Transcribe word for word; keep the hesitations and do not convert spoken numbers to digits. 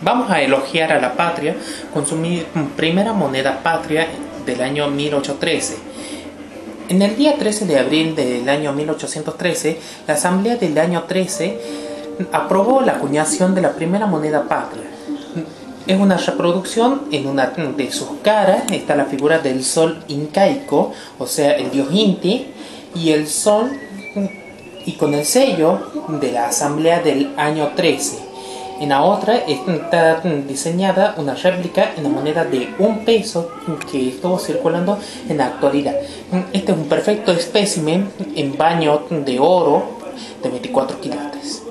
Vamos a elogiar a la patria con su primera moneda patria del año mil ochocientos trece. En el día trece de abril del año mil ochocientos trece, la Asamblea del año trece aprobó la acuñación de la primera moneda patria. Es una reproducción, en una de sus caras está la figura del sol incaico, o sea, el dios Inti, y el sol, y con el sello de la Asamblea del año trece. En la otra está diseñada una réplica en la moneda de un peso que estuvo circulando en la actualidad. Este es un perfecto espécimen en baño de oro de veinticuatro quilates.